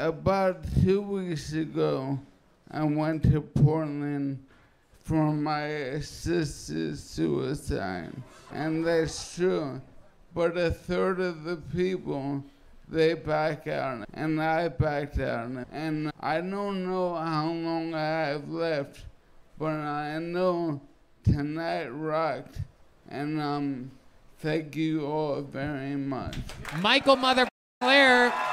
about 2 weeks ago, I went to Portland for my assisted suicide. And that's true. But a third of the people, they back out. And I backed out. And I don't know how long I have left, but I know tonight rocked. And thank you all very much. Michael Mother Lehrer.